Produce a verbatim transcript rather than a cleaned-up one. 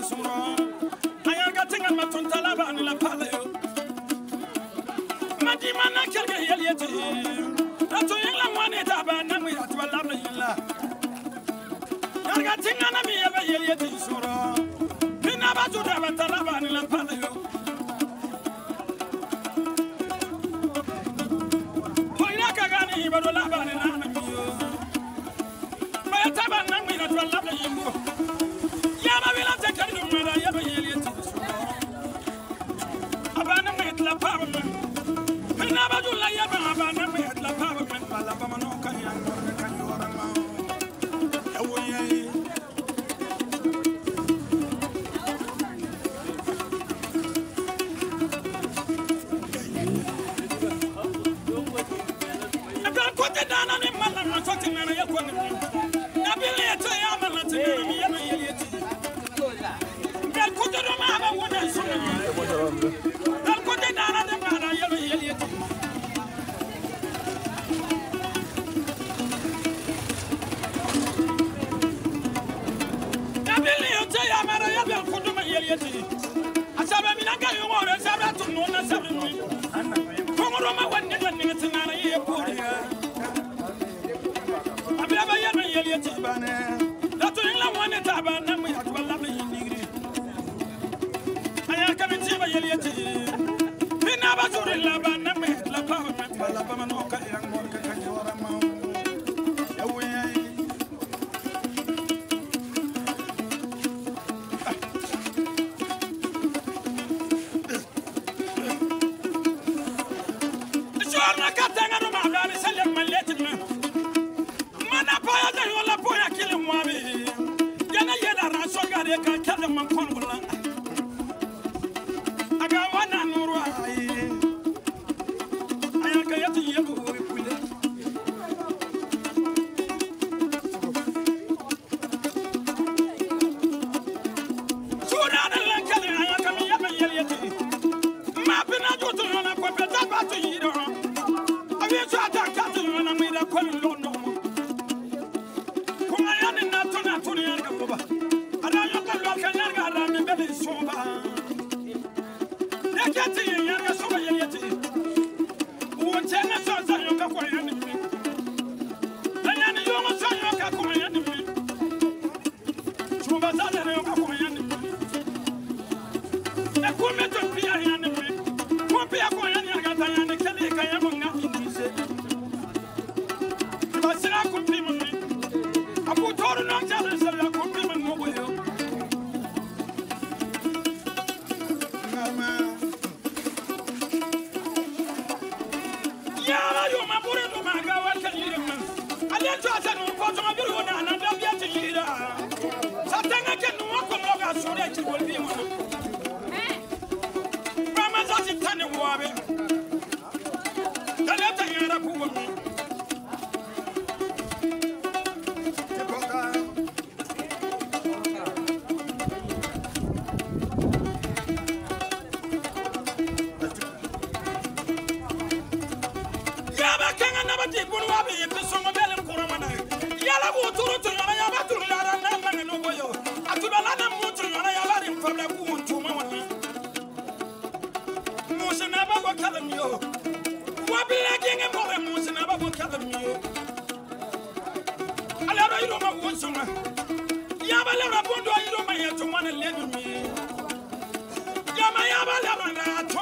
suro. I got to get my tontalaba and la paleo. Madimana Kelga Yeti. That's why I'm one at Abana, we have to allow the I got to get me ever Yeti suro. We never do have a talaba and la paleo. Poinakagani, but Olaba and Anamio. By a taban, we have to allow the Yama will have taken no matter ever Yeti. Abandonment la parliament. We never do like ever abandonment la parliament. Alabama can you away. I don't put it down on him, I'm talking about your quality. Nabili, I am not Yeti. Then put it on my one and so. Yama yama